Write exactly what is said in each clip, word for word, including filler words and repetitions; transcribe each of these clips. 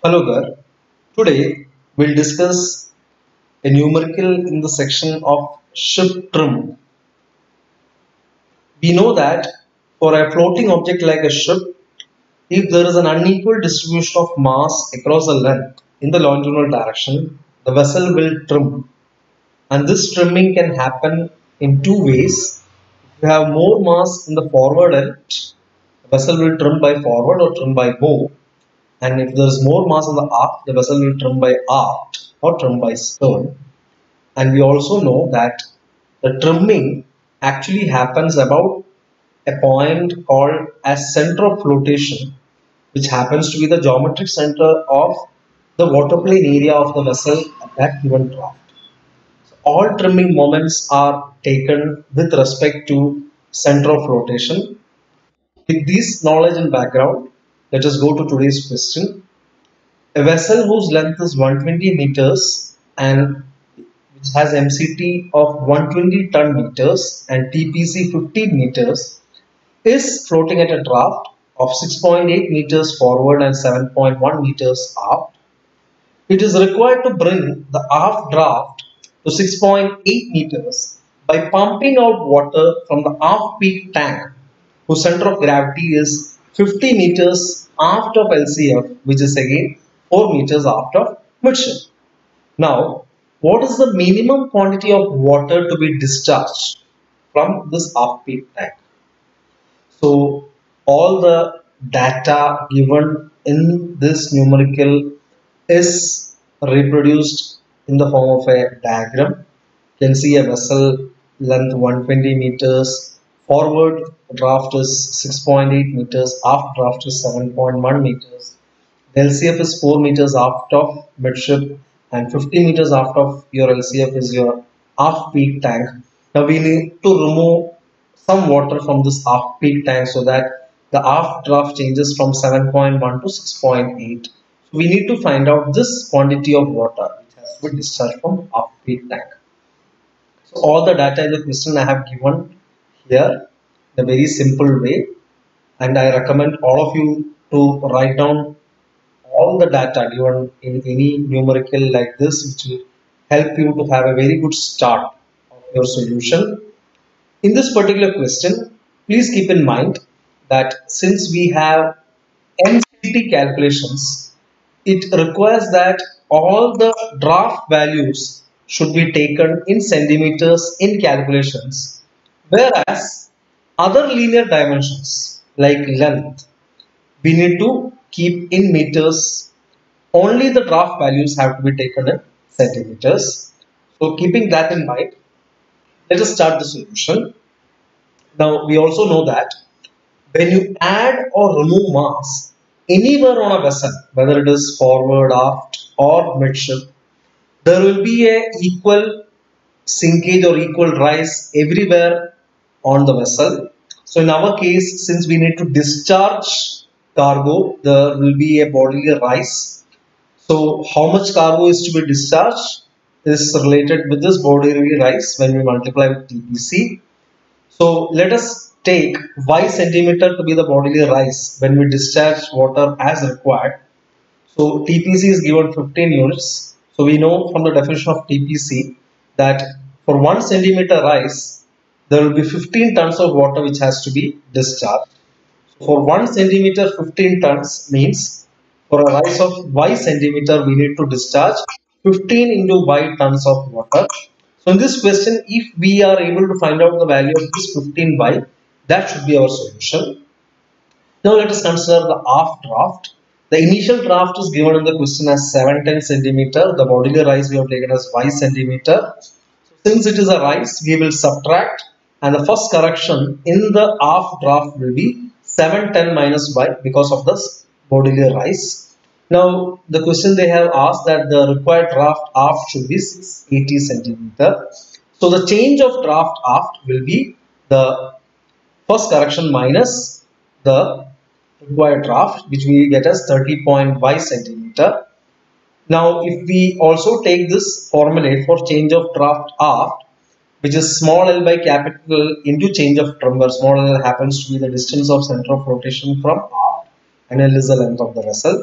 Hello there. Today we'll discuss a numerical in the section of ship trim. We know that for a floating object like a ship, if there is an unequal distribution of mass across the length in the longitudinal direction, the vessel will trim. And this trimming can happen in two ways. If you have more mass in the forward end, the vessel will trim by forward or trim by bow. And if there is more mass in the aft, the vessel will trim by aft or trim by stern. And we also know that the trimming actually happens about a point called as center of flotation, which happens to be the geometric center of the water plane area of the vessel at that given draft. So all trimming moments are taken with respect to center of flotation. With this knowledge and background, let us go to today's question. A vessel whose length is one hundred twenty meters and which has M C T of one hundred twenty ton meters and T P C fifteen meters is floating at a draft of six point eight meters forward and seven point one meters aft. It is required to bring the aft draft to six point eight meters by pumping out water from the aft peak tank, whose center of gravity is fifty meters aft of L C F, which is again four meters aft of midship. Now, what is the minimum quantity of water to be discharged from this aft peak tank? So, all the data given in this numerical is reproduced in the form of a diagram. You can see a vessel length one hundred twenty meters, forward draft is six point eight meters, aft draft is seven point one meters. The L C F is four meters aft of midship and fifty meters aft of your L C F is your aft peak tank. Now we need to remove some water from this aft peak tank so that the aft draft changes from seven point one to six point eight. So we need to find out this quantity of water which has to be discharged from aft peak tank. So all the data in the question I have given here in a very simple way, and I recommend all of you to write down all the data given in any numerical like this, which will help you to have a very good start of your solution. In this particular question, please keep in mind that since we have M C T calculations, it requires that all the draft values should be taken in centimeters in calculations, whereas other linear dimensions like length, we need to keep in meters. Only the draft values have to be taken in centimeters. So keeping that in mind, let us start the solution. Now we also know that when you add or remove mass anywhere on a vessel, whether it is forward, aft or midship, there will be a equal sinkage or equal rise everywhere on the vessel. So in our case, since we need to discharge cargo, there will be a bodily rise. So how much cargo is to be discharged is related with this bodily rise when we multiply with T P C. So let us take Y centimeter to be the bodily rise when we discharge water as required. So T P C is given fifteen units. So we know from the definition of T P C that for one centimeter rise, there will be fifteen tons of water which has to be discharged. So for one centimeter, fifteen tons means for a rise of Y centimeter, we need to discharge fifteen into Y tons of water. So in this question, if we are able to find out the value of this fifteen Y, that should be our solution. Now let us consider the aft draft. The initial draft is given in the question as seven hundred ten centimeter. The bodily rise we have taken as Y centimeter. Since it is a rise, we will subtract, and the first correction in the aft draft will be seven hundred ten minus Y because of this bodily rise. Now the question they have asked that the required draft aft should be six hundred eighty centimeter. So the change of draft aft will be the first correction minus the required draft, which we get as thirty point five centimeter. Now if we also take this formula for change of draft aft, which is small l by capital L into change of trim, where small l happens to be the distance of center of rotation from aft and L is the length of the vessel.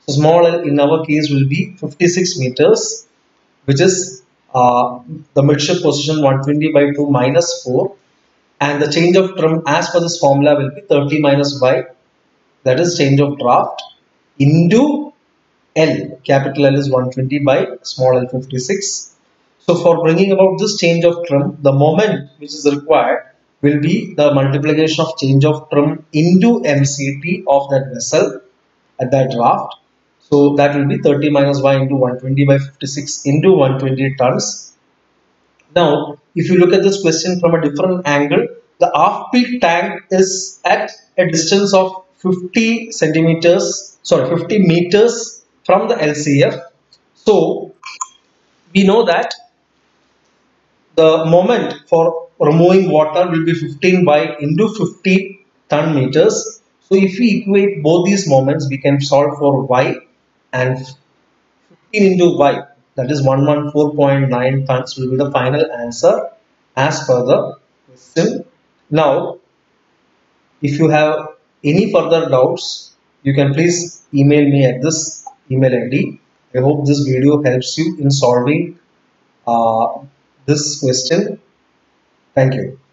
So small L in our case will be fifty-six meters, which is uh, the midship position one twenty by two minus four, and the change of trim as per this formula will be thirty minus y, that is change of draft, into L. Capital L is one twenty by small l fifty-six. So for bringing about this change of trim, the moment which is required will be the multiplication of change of trim into M C T of that vessel at that draft. So that will be thirty minus y into one twenty by fifty-six into one hundred twenty tons. Now, if you look at this question from a different angle, the off-peak tank is at a distance of fifty centimeters, sorry, fifty meters from the L C F. So we know that the moment for removing water will be fifteen y into fifty ton meters. So if we equate both these moments, we can solve for y, and fifteen into y, that is one hundred fourteen point nine tons, will be the final answer as per the question. Now, if you have any further doubts, you can please email me at this email I D. I hope this video helps you in solving uh, this question. Thank you.